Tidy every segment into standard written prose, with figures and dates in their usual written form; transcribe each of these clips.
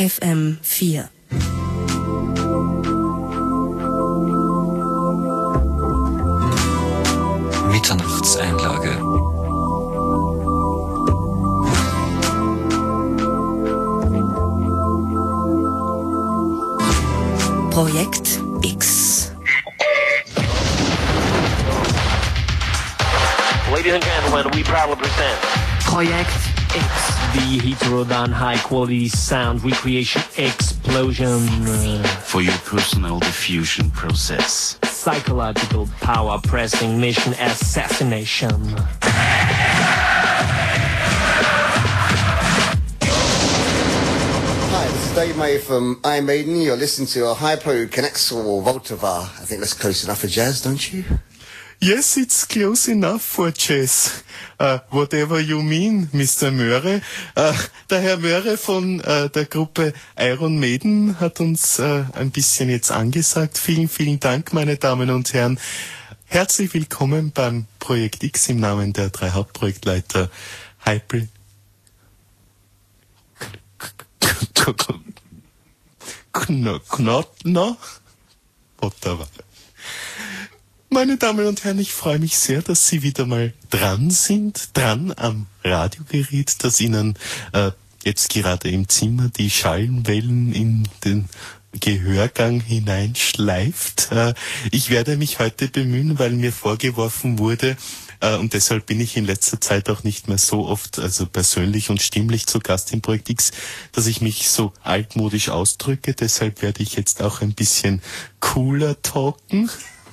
FM4. Mitternachtseinlage. Projekt X. Ladies and gentlemen, we proudly present Projekt X, the heterodyne high-quality sound recreation explosion. For your personal diffusion process. Psychological power pressing mission assassination. Hi, this is Dave May from Iron Maiden. You're listening to a Hypo Connexor Voltivar. I think that's close enough for jazz, don't you? Yes, it's close enough for jazz. Whatever you mean, Mr. Möhre. Der Herr Möhre von der Gruppe Iron Maiden hat uns ein bisschen jetzt angesagt. Vielen, vielen Dank, meine Damen und Herren. Herzlich willkommen beim Projekt X im Namen der 3 Hauptprojektleiter Hype. Knotner? Whatever. Meine Damen und Herren, ich freue mich sehr, dass Sie wieder mal dran am Radiogerät, das Ihnen jetzt gerade im Zimmer die Schallwellen in den Gehörgang hineinschleift. Ich werde mich heute bemühen, weil mir vorgeworfen wurde, und deshalb bin ich in letzter Zeit auch nicht mehr so oft, also persönlich und stimmlich zu Gast im Projekt X, dass ich mich so altmodisch ausdrücke. Deshalb werde ich jetzt auch ein bisschen cooler talken.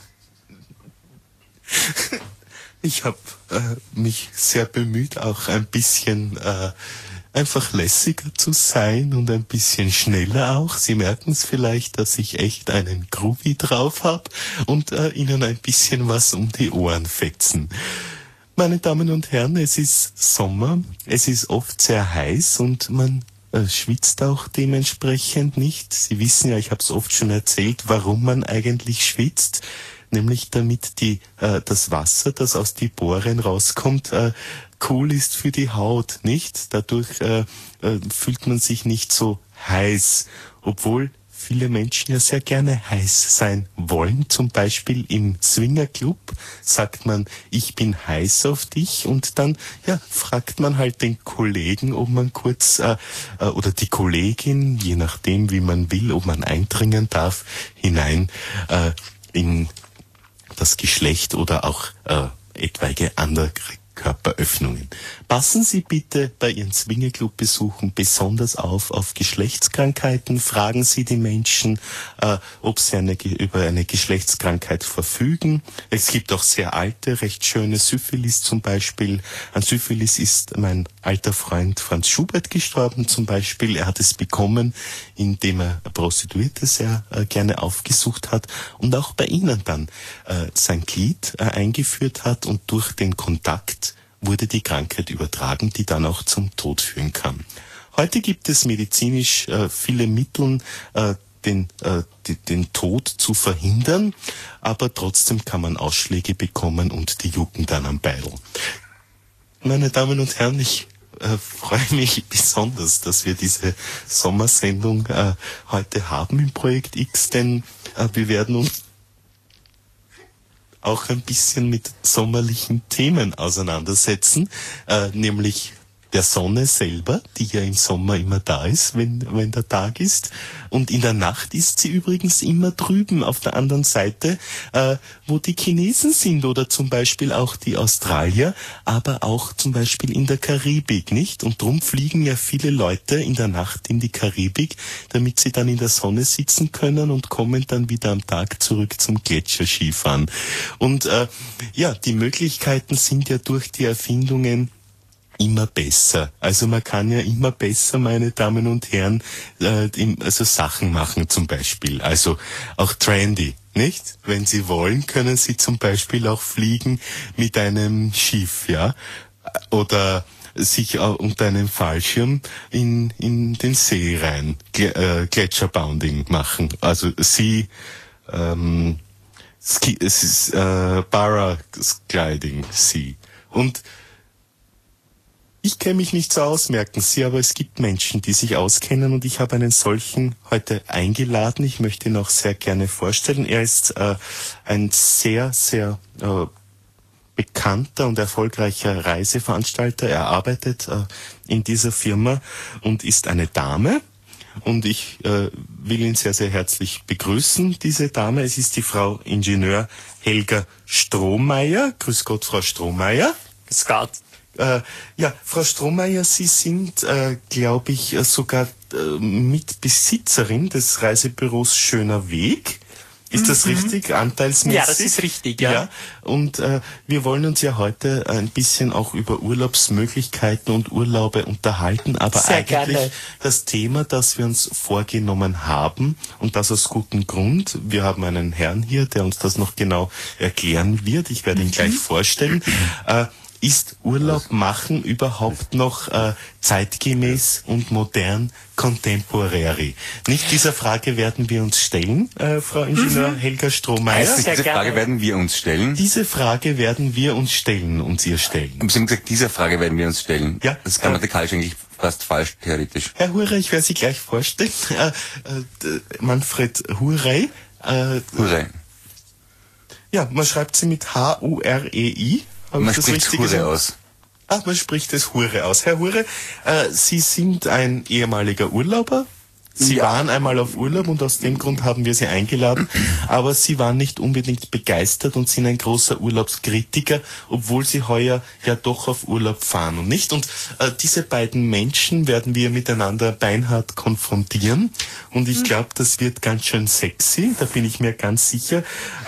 Ich habe mich sehr bemüht, auch ein bisschen einfach lässiger zu sein und ein bisschen schneller auch. Sie merken es vielleicht, dass ich echt einen Groovy drauf habe und Ihnen ein bisschen was um die Ohren fetzen. Meine Damen und Herren, es ist Sommer, es ist oft sehr heiß und man schwitzt auch dementsprechend nicht. Sie wissen ja, ich habe es oft schon erzählt, warum man eigentlich schwitzt. Nämlich damit das Wasser, das aus die Poren rauskommt, cool ist für die Haut, nicht? Dadurch fühlt man sich nicht so heiß, obwohl viele Menschen ja sehr gerne heiß sein wollen. Zum Beispiel im Swingerclub sagt man, ich bin heiß auf dich, und dann fragt man halt den Kollegen, ob man kurz oder die Kollegin, je nachdem wie man will, ob man eindringen darf, hinein in das Geschlecht oder auch etwaige andere Körperöffnungen. Passen Sie bitte bei Ihren Swingerclub-Besuchen besonders auf Geschlechtskrankheiten. Fragen Sie die Menschen, ob sie über eine Geschlechtskrankheit verfügen. Es gibt auch sehr alte, recht schöne Syphilis zum Beispiel. An Syphilis ist mein alter Freund Franz Schubert gestorben zum Beispiel. Er hat es bekommen, indem er Prostituierte sehr gerne aufgesucht hat und auch bei ihnen dann sein Glied eingeführt hat, und durch den Kontakt wurde die Krankheit übertragen, die dann auch zum Tod führen kann. Heute gibt es medizinisch viele Mittel, den Tod zu verhindern, aber trotzdem kann man Ausschläge bekommen und die jucken dann am Beidel. Meine Damen und Herren, ich freue mich besonders, dass wir diese Sommersendung heute haben im Projekt X, denn wir werden uns auch ein bisschen mit sommerlichen Themen auseinandersetzen, nämlich der Sonne selber, die ja im Sommer immer da ist, wenn der Tag ist. Und in der Nacht ist sie übrigens immer drüben auf der anderen Seite, wo die Chinesen sind oder zum Beispiel auch die Australier, aber auch zum Beispiel in der Karibik, nicht? Und drum fliegen ja viele Leute in der Nacht in die Karibik, damit sie dann in der Sonne sitzen können und kommen dann wieder am Tag zurück zum Gletscherskifahren. Und die Möglichkeiten sind ja durch die Erfindungen immer besser. Also man kann ja immer besser, meine Damen und Herren, also Sachen machen zum Beispiel. Also auch trendy, nicht? Wenn Sie wollen, können Sie zum Beispiel auch fliegen mit einem Schiff, ja? Oder sich unter einem Fallschirm in den See rein Gletscherbounding machen. Also es ist Paragliding Sea. Und Ich kenne mich nicht so aus, merken Sie, aber es gibt Menschen, die sich auskennen und ich habe einen solchen heute eingeladen. Ich möchte ihn auch sehr gerne vorstellen. Er ist ein sehr, sehr bekannter und erfolgreicher Reiseveranstalter. Er arbeitet in dieser Firma und ist eine Dame. Und ich will ihn sehr, sehr herzlich begrüßen, diese Dame. Es ist die Frau Ingenieur Helga Strohmeier. Grüß Gott, Frau Strohmeier. Grüß Gott. Ja, Frau Strohmeier, Sie sind, glaube ich, sogar Mitbesitzerin des Reisebüros Schöner Weg. Ist das richtig, anteilsmäßig? Ja, das ist richtig, ja. Und wir wollen uns ja heute ein bisschen auch über Urlaubsmöglichkeiten und Urlaube unterhalten, aber sehr eigentlich gerne. Das Thema, das wir uns vorgenommen haben, und das aus gutem Grund, wir haben einen Herrn hier, der uns das noch genau erklären wird, ich werde ihn gleich vorstellen, ist Urlaub machen überhaupt noch zeitgemäß und modern, contemporary? Nicht dieser Frage werden wir uns stellen, Frau Ingenieur Helga Strohmeier. Diese Frage werden wir uns stellen. Diese Frage werden wir uns stellen und ihr stellen. Sie haben gesagt, diese Frage werden wir uns stellen. Ja. Das ist grammatikalisch eigentlich fast falsch, theoretisch. Herr Hure, ich werde Sie gleich vorstellen. Manfred Hure. Hure. Ja, man schreibt sie mit H-U-R-E-I. Man spricht Hure aus. Man spricht es Hure aus. Herr Hure, Sie sind ein ehemaliger Urlauber. Sie waren einmal auf Urlaub und aus dem Grund haben wir Sie eingeladen. Aber Sie waren nicht unbedingt begeistert und sind ein großer Urlaubskritiker, obwohl Sie heuer ja doch auf Urlaub fahren und nicht. Und diese beiden Menschen werden wir miteinander beinhart konfrontieren. Und ich glaube, das wird ganz schön sexy. Da bin ich mir ganz sicher.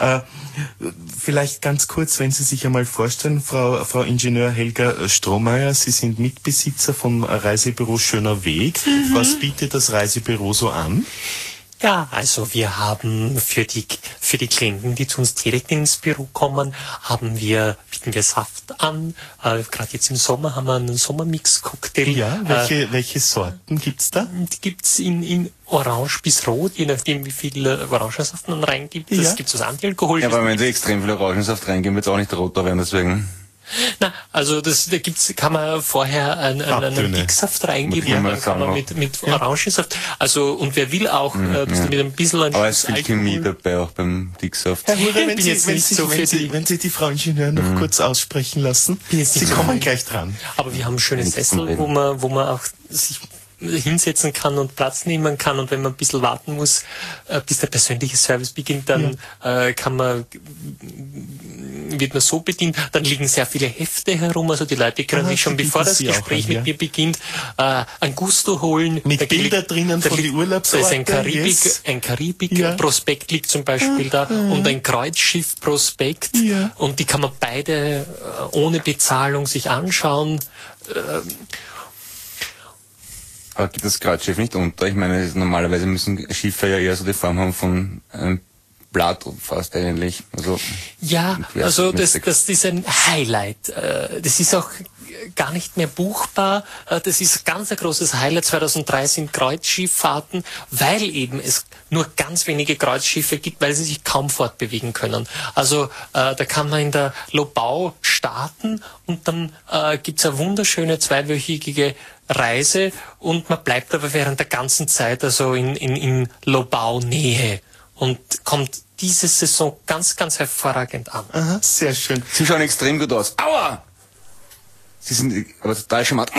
Vielleicht ganz kurz, wenn Sie sich einmal vorstellen, Frau Ingenieur Helga Strohmeier, Sie sind Mitbesitzer vom Reisebüro Schöner Weg. Was bietet das Reisebüro so an? Ja, also wir haben für die Klienten, die zu uns direkt ins Büro kommen, bieten wir Saft an. Gerade jetzt im Sommer haben wir einen Sommermix-Cocktail. Ja, welche Sorten gibt's da? Die gibt's in Orange bis Rot, je nachdem wie viel Orangensaft man reingibt. Das gibt's aus Antialkohol. Ja, aber wenn Sie extrem viel Orangensaft reingeben, wird es auch nicht roter werden, deswegen. Na, also kann man vorher einen Dicksaft reingeben und dann kann man mit Orangensaft. Also, und wer will auch, dass mit ein bisschen aber es ist viel Chemie dabei, auch beim Dicksaft. Herr Hure, wenn Sie die Frau Ingenieur noch kurz aussprechen lassen, Sie kommen gleich dran. Aber wir haben schöne Sessel, wo man auch sich hinsetzen kann und Platz nehmen kann, und wenn man ein bisschen warten muss, bis der persönliche Service beginnt, dann wird man so bedient. Dann liegen sehr viele Hefte herum, also die Leute können sich schon, bevor das Gespräch mit mir beginnt, ein Gusto holen. Mit Bilder drinnen von die Urlaubsorte. Da ist ein Karibik-Prospekt liegt zum Beispiel da und ein Kreuzschiff-Prospekt, und die kann man beide ohne Bezahlung sich anschauen. Aber geht das Kreuzschiff nicht unter? Ich meine, normalerweise müssen Schiffe ja eher so die Form haben von einem Blatt fast eigentlich. Also ja, also das ist ein Highlight. Das ist auch gar nicht mehr buchbar. Das ist ganz ein großes Highlight. 2003 sind Kreuzschifffahrten, weil eben es nur ganz wenige Kreuzschiffe gibt, weil sie sich kaum fortbewegen können. Also da kann man in der Lobau starten und dann gibt's eine wunderschöne zweiwöchige Reise und man bleibt aber während der ganzen Zeit also in Lobau-Nähe und kommt diese Saison ganz, ganz hervorragend an. Aha, sehr schön. Sie schauen extrem gut aus. Aua! Sie sind aber total charmant.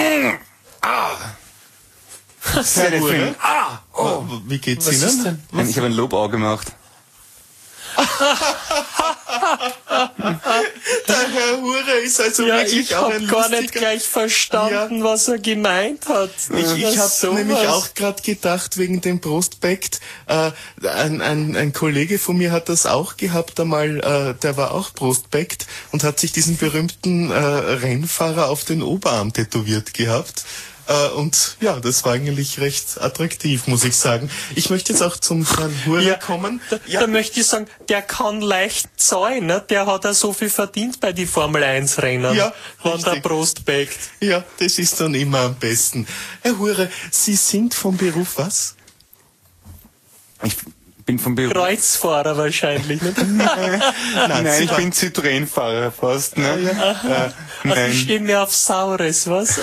Sehr gut. Oh. Wie geht's Ihnen? Ich habe ein Lobau gemacht. Der Herr Hure ist also wirklich auch ein lustiger... Ich habe gar nicht gleich verstanden, was er gemeint hat. Ich habe nämlich auch gerade gedacht, wegen dem Prospekt, ein Kollege von mir hat das auch gehabt einmal, der war auch Prospekt und hat sich diesen berühmten Rennfahrer auf den Oberarm tätowiert gehabt. Und ja, das war eigentlich recht attraktiv, muss ich sagen. Ich möchte jetzt auch zum Herrn Hure kommen. Da möchte ich sagen, der kann leicht zahlen, ne? Der hat ja so viel verdient bei die Formel 1 Rennen. Ja, wenn der Prostbeckt. Ja, das ist dann immer am besten. Herr Hure, Sie sind vom Beruf was? Ich bin vom Beruf. Kreuzfahrer wahrscheinlich, nicht? Nein, ich bin Citroën-Fahrer fast. Ne? Also Nein. ich stehe mir auf Saures, was?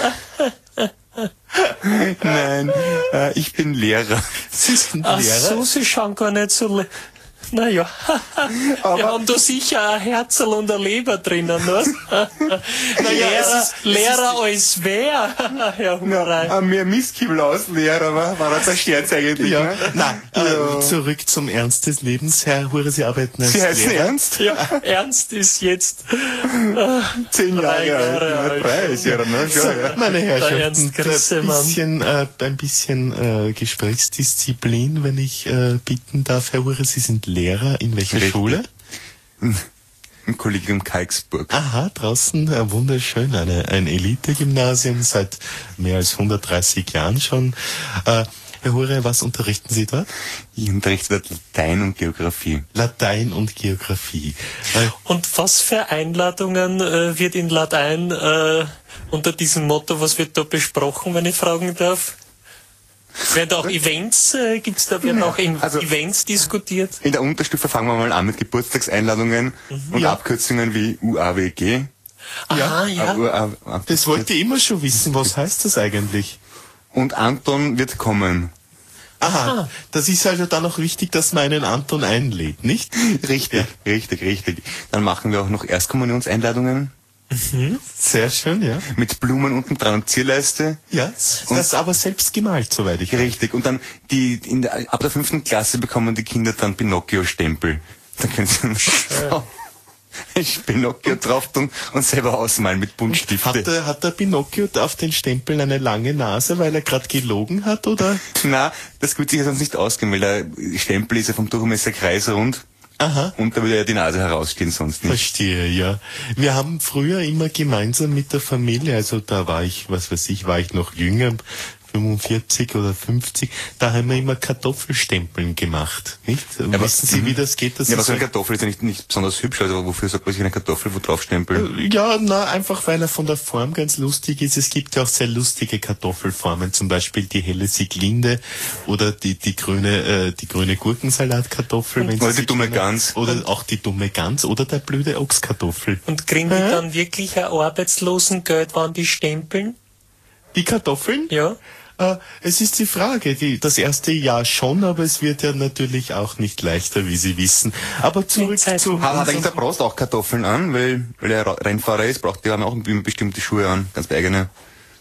Nein, ich bin Lehrer. Sie sind Ach Lehrer? so, sie schauen gar nicht so... Naja, wir haben da sicher ein Herzl und eine Leber drinnen, was? Lehrer als wer, Herr Hummerei? Mehr Mistkübel aus, Lehrer, war das ein Scherz eigentlich? Ja. Ne? Nein, zurück zum Ernst des Lebens, Herr Hure, Sie arbeiten als Sie heißen Lehrer. Ernst? Ja, Ernst ist jetzt 10 Jahre Jahre alt. alt. 30 Jahre, ne? So, meine Herrschaften, Ernst Grissemann. ein bisschen Gesprächsdisziplin, wenn ich bitten darf, Herr Hure, Sie sind Lehrer in welcher Richtig. Schule? Im Kollegium Kalksburg. Aha, draußen wunderschön, ein Elite-Gymnasium seit mehr als 130 Jahren schon. Herr Hure, was unterrichten Sie dort? Ich unterrichte dort Latein und Geografie. Latein und Geografie. Und was für Einladungen wird in Latein unter diesem Motto, was wird da besprochen, wenn ich fragen darf? Werden auch Events, werden auch Events diskutiert? In der Unterstufe fangen wir mal an mit Geburtstagseinladungen und Ja. Abkürzungen wie UAWG. Aha, ja. Das wollte ich immer schon wissen. Was heißt das eigentlich? Und Anton wird kommen. Aha, das ist also dann auch wichtig, dass man einen Anton einlädt, nicht? Richtig, richtig. Dann machen wir auch noch Erstkommunionseinladungen Sehr schön, ja. mit Blumen unten dran und Zierleiste. Ja, das aber selbst gemalt, soweit ich weiß. Richtig. Und dann ab der 5. Klasse bekommen die Kinder dann Pinocchio-Stempel. Dann können sie Pinocchio drauf tun und selber ausmalen mit Buntstifte. Hat der Pinocchio auf den Stempeln eine lange Nase, weil er gerade gelogen hat, oder? Na, das wird sich ja sonst nicht ausgehen, weil der Stempel ist ja vom Durchmesser kreisrund. Aha. Und da würde ja die Nase herausstehen, sonst nicht. Verstehe, ja. Wir haben früher immer gemeinsam mit der Familie, also da war ich, war ich noch jünger, 45 oder 50, da haben wir immer Kartoffelstempeln gemacht, nicht? Wissen Sie, wie das geht? Das Ja, aber ist so eine Kartoffel ist ja nicht besonders hübsch, also wofür sagt man sich eine Kartoffel, wo drauf Stempel? Ja, einfach weil er von der Form ganz lustig ist. Es gibt ja auch sehr lustige Kartoffelformen, zum Beispiel die helle Sieglinde oder die grüne Gurkensalatkartoffel. wenn Sie Oder die sie dumme kennen. Gans. Oder auch die dumme Gans oder der blöde Ochskartoffel. Und kriegen die dann wirklich ein Arbeitslosengeld, wann die stempeln? Die Kartoffeln? Ja. Es ist die Frage, das erste Jahr schon, aber es wird ja natürlich auch nicht leichter, wie Sie wissen. Aber zurück zu... Hat eigentlich der Prost auch Kartoffeln an, weil er Rennfahrer ist, braucht er auch bestimmte Schuhe an, ganz eigene.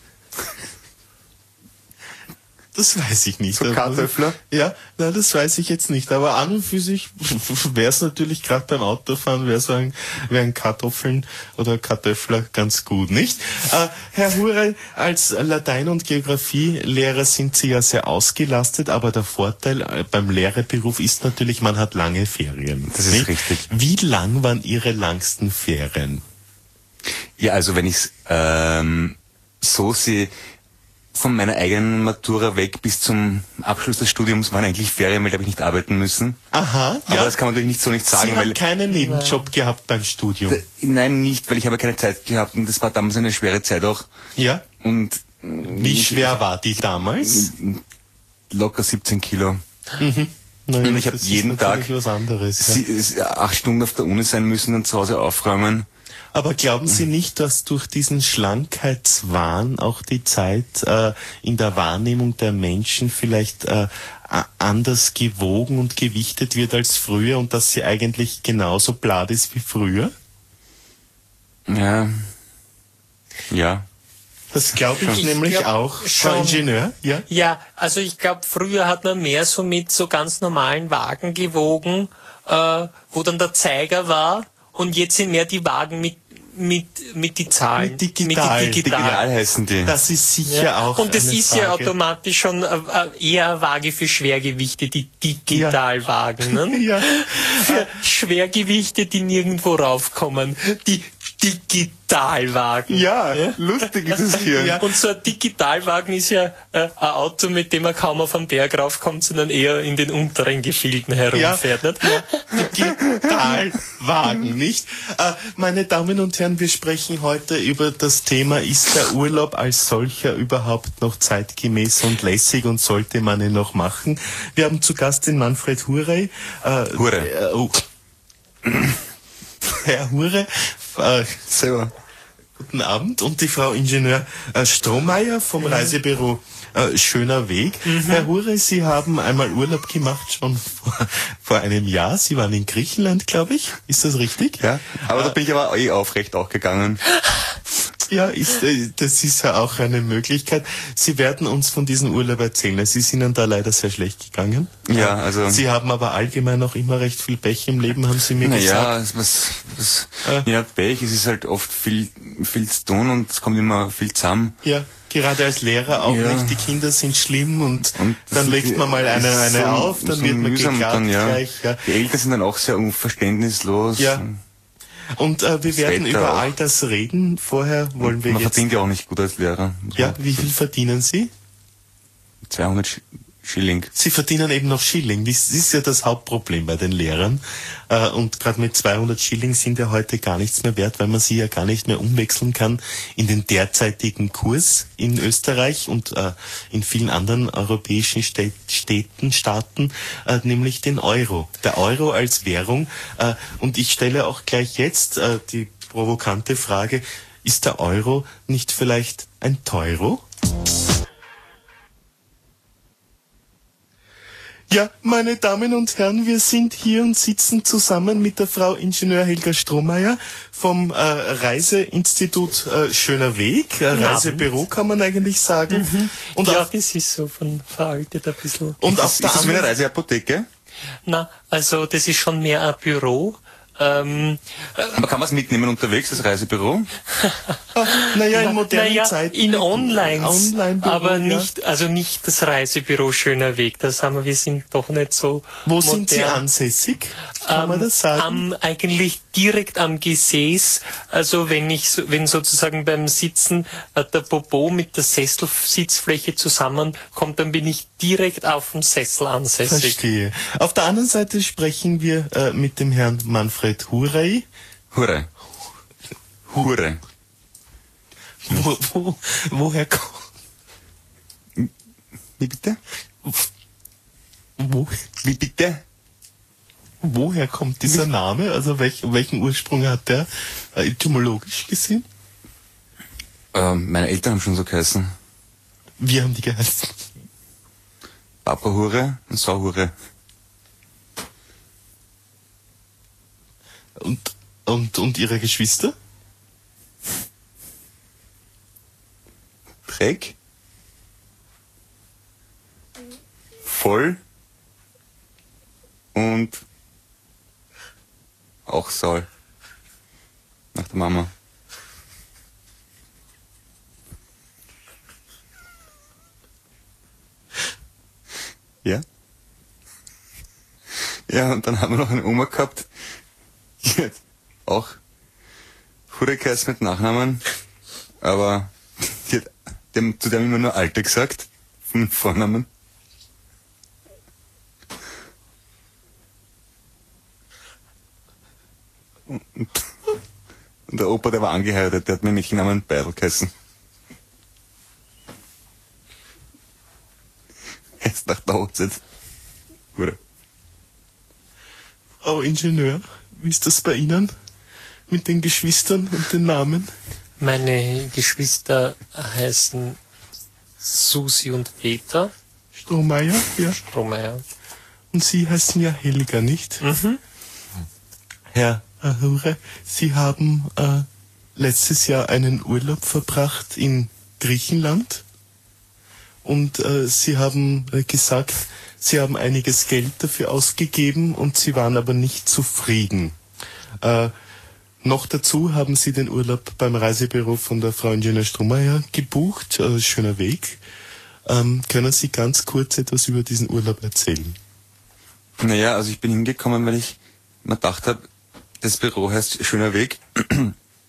Das weiß ich nicht. So Kartöffler? Ja, na, das weiß ich jetzt nicht. Aber an und für sich wäre es natürlich gerade beim Autofahren, wären Kartoffeln oder Kartöffler ganz gut, nicht? Herr Hure, als Latein- und Geografielehrer sind Sie ja sehr ausgelastet, aber der Vorteil beim Lehrerberuf ist natürlich, man hat lange Ferien. Das ist nicht? richtig. Wie lang waren Ihre langsten Ferien? Ja, also wenn ich so sehe, von meiner eigenen Matura weg bis zum Abschluss des Studiums waren eigentlich Ferien, weil da habe ich nicht arbeiten müssen. Aha, Aber ja. das kann man natürlich nicht sagen, Sie weil... haben keinen Nebenjob gehabt beim Studium. Nein, nicht, weil ich habe keine Zeit gehabt und das war damals eine schwere Zeit auch. Ja. Und Wie schwer war die damals? locker 17 Kilo. Naja, Und ich habe das ist jeden natürlich Tag was anderes. Ja. 8 Stunden auf der Uni sein müssen und zu Hause aufräumen. Aber glauben Sie nicht, dass durch diesen Schlankheitswahn auch die Zeit in der Wahrnehmung der Menschen vielleicht anders gewogen und gewichtet wird als früher und dass sie eigentlich genauso blatt ist wie früher? Ja. Ja. Das glaube ich Ich nämlich glaub auch. Frau schon. Ingenieur, ja? Ja, also ich glaube, früher hat man mehr so mit so ganz normalen Wagen gewogen, wo dann der Zeiger war, und jetzt sind mehr die Wagen mit die Zahlen. Mit digital. Digital heißen die. Das ist sicher auch Und das eine ist ja Frage. automatisch schon eher eine Waage für Schwergewichte, die Digitalwagen. Ne? Ja. Für Schwergewichte, die nirgendwo raufkommen. Die Digitalwagen. Ja, lustig ist es hier. Ja. Und so ein Digitalwagen ist ja ein Auto, mit dem man kaum auf den Berg raufkommt, sondern eher in den unteren Gefilden herumfährt. Nicht? Digitalwagen, nicht? Meine Damen und Herren, wir sprechen heute über das Thema, ist der Urlaub als solcher überhaupt noch zeitgemäß und lässig und sollte man ihn noch machen? Wir haben zu Gast den Manfred Hure. Herr Hure, Selber. guten Abend, und die Frau Ingenieur Strohmeier vom Reisebüro Schöner Weg. Herr Hure, Sie haben einmal Urlaub gemacht, schon vor einem Jahr. Sie waren in Griechenland, glaube ich. Ist das richtig? Ja, aber da bin ich aber aufrecht auch gegangen. Ja, das ist ja auch eine Möglichkeit. Sie werden uns von diesem Urlaub erzählen. Es ist Ihnen da leider sehr schlecht gegangen. Ja, also... Sie haben aber allgemein auch immer recht viel Pech im Leben, haben Sie mir gesagt. Ja, Pech, es ist halt oft viel zu tun und es kommt immer viel zusammen. Ja, gerade als Lehrer auch nicht. Die Kinder sind schlimm und dann legt man mal eine auf, dann wird man geklappt gleich. Ja. Die Eltern sind dann auch sehr unverständnislos. Ja. Und wir werden über all das reden. Vorher wollen wir Man verdient ja auch nicht gut als Lehrer. Ja, wie viel verdienen Sie? 200 Schilling. Sie verdienen eben noch Schilling. Das ist ja das Hauptproblem bei den Lehrern. Und gerade mit 200 Schilling sind ja heute gar nichts mehr wert, weil man sie ja gar nicht mehr umwechseln kann in den derzeitigen Kurs in Österreich und in vielen anderen europäischen Staaten, nämlich den Euro. Der Euro als Währung. Und ich stelle auch gleich jetzt die provokante Frage, ist der Euro nicht vielleicht ein Teuro? Ja, meine Damen und Herren, wir sind hier und sitzen zusammen mit der Frau Ingenieur Helga Strohmeier vom Reiseinstitut Schöner Weg, Reisebüro kann man eigentlich sagen. Und ja, das ist so von veraltet ein bisschen. Und Ist das wie eine Reiseapotheke? Na, also das ist schon mehr ein Büro. Aber kann man es mitnehmen unterwegs, das Reisebüro? Naja, in modernen Zeiten. In Online, aber ja. nicht, also nicht das Reisebüro Schöner Weg. Wir sind doch nicht so. Wo sind Sie ansässig? Kann man das sagen? Eigentlich direkt am Gesäß. Also wenn sozusagen beim Sitzen der Popo mit der Sesselsitzfläche zusammenkommt, dann bin ich direkt auf dem Sessel ansässig. Verstehe. Auf der anderen Seite sprechen wir mit dem Herrn Manfred Hure. Hure. Woher kommt... Wie bitte? Wie bitte? Woher kommt dieser Name? Also welchen Ursprung hat der etymologisch gesehen? Meine Eltern haben schon so geheißen. Wie haben die geheißen? Papa Hure und Sauhure. Und ihre Geschwister? Dreck. Voll. Und auch Saul. Nach der Mama. Ja? Ja, und dann haben wir noch eine Oma gehabt, die hat auch Hure geheißen mit Nachnamen, aber die hat zu dem immer nur Alte gesagt, vom Vornamen. Und der Opa, der war angeheiratet, der hat mir Mädchennamen Beidl geheißen. Erst nach der Hochzeit. Hure. Frau Ingenieur, wie ist das bei Ihnen mit den Geschwistern und den Namen? Meine Geschwister heißen Susi und Peter. Strohmeier, ja. Strohmeier. Und Sie heißen ja Helga, nicht? Herr Hure, Sie haben letztes Jahr einen Urlaub verbracht in Griechenland und Sie haben gesagt, Sie haben einiges Geld dafür ausgegeben und Sie waren aber nicht zufrieden. Noch dazu haben Sie den Urlaub beim Reisebüro von der Frau Ingenieur Strohmeier gebucht, Schöner Weg. Können Sie ganz kurz etwas über diesen Urlaub erzählen? Naja, also ich bin hingekommen, weil ich mir gedacht habe, das Büro heißt Schöner Weg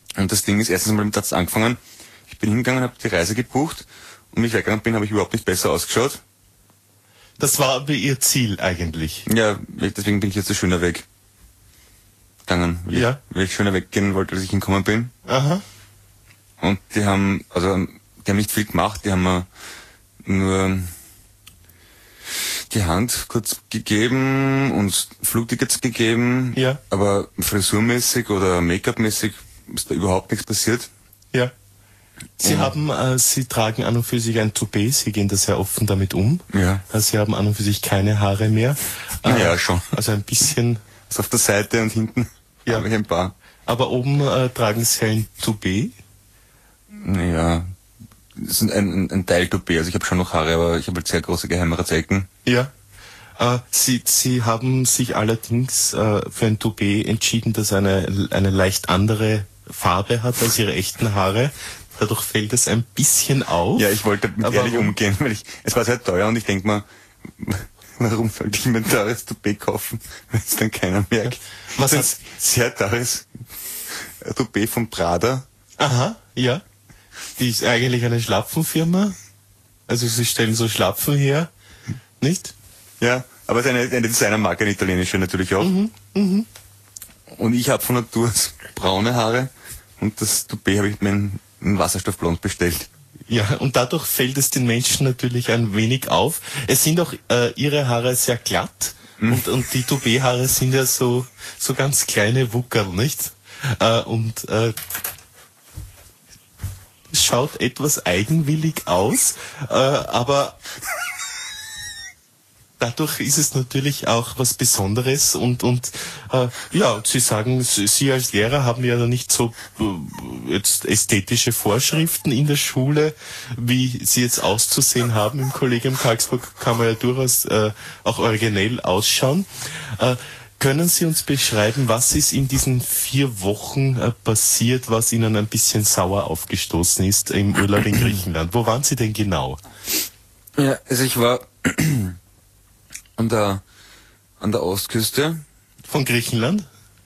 Und das Ding ist, erstens mal hat es angefangen, ich bin hingegangen, habe die Reise gebucht und wie ich weggegangen bin, habe ich überhaupt nicht besser ausgeschaut. Das war aber Ihr Ziel eigentlich. Ja, deswegen bin ich jetzt so schöner weg gegangen, weil ich schöner weggehen wollte, als ich hingekommen bin. Aha. Und die haben nicht viel gemacht, die haben mir nur die Hand kurz gegeben und Flugtickets gegeben, Ja. aber frisurmäßig oder Make-up-mäßig ist da überhaupt nichts passiert. Ja. Sie tragen an und für sich ein Toupet, Sie gehen da sehr offen damit um. Ja. Also Sie haben an und für sich keine Haare mehr. Ja, schon. Also ein bisschen. Also auf der Seite und hinten habe ich ein paar. Aber oben tragen Sie ein Toupet. Ja, das ist ein Teil-Toupet, also ich habe schon noch Haare, aber ich habe halt sehr große Geheimratsecken. Ja. Sie haben sich allerdings für ein Toupet entschieden, das eine leicht andere Farbe hat als Ihre echten Haare. Dadurch fällt es ein bisschen auf. Ja, ich wollte mit ehrlich umgehen, weil es war sehr teuer und ich denke mal, warum sollte ich mir ein teures Toupet kaufen, wenn es dann keiner merkt? Ja. Was das ist ein sehr teures Toupet von Prada. Aha, ja. Die ist eigentlich eine Schlapfenfirma. Also Sie stellen so Schlapfen her, nicht? Ja, aber es ist eine Designermarke, eine italienische natürlich auch. Und ich habe von Natur aus braune Haare und das Toupet habe ich mir in Wasserstoffblond bestellt. Ja, und dadurch fällt es den Menschen natürlich ein wenig auf. Es sind auch Ihre Haare sehr glatt und die Toupet-Haare sind ja so ganz kleine Wuckerl, nicht? Es schaut etwas eigenwillig aus, aber dadurch ist es natürlich auch was Besonderes und Sie sagen, Sie als Lehrer haben ja nicht so jetzt ästhetische Vorschriften in der Schule, wie Sie jetzt auszusehen haben. Im Kollegium Karlsburg kann man ja durchaus auch originell ausschauen. Können Sie uns beschreiben, was ist in diesen 4 Wochen passiert, was Ihnen ein bisschen sauer aufgestoßen ist im Urlaub in Griechenland? Wo waren Sie denn genau? Ja, also ich war an der Ostküste. Von Griechenland?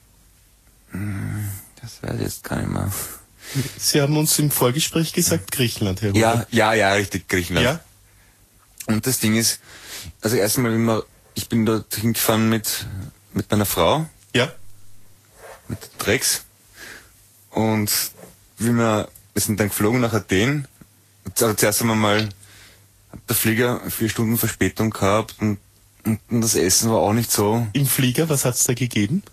Das weiß ich jetzt gar nicht mehr. Sie haben uns im Vorgespräch gesagt, Griechenland, Herr Huber. Ja, richtig, Griechenland. Ja? Und das Ding ist, also erstmal, ich bin dort hingefahren mit meiner Frau. Mit Drex. Und wir sind dann geflogen nach Athen. Also zuerst einmal hat der Flieger 4 Stunden Verspätung gehabt und das Essen war auch nicht so. Im Flieger, was hat's da gegeben?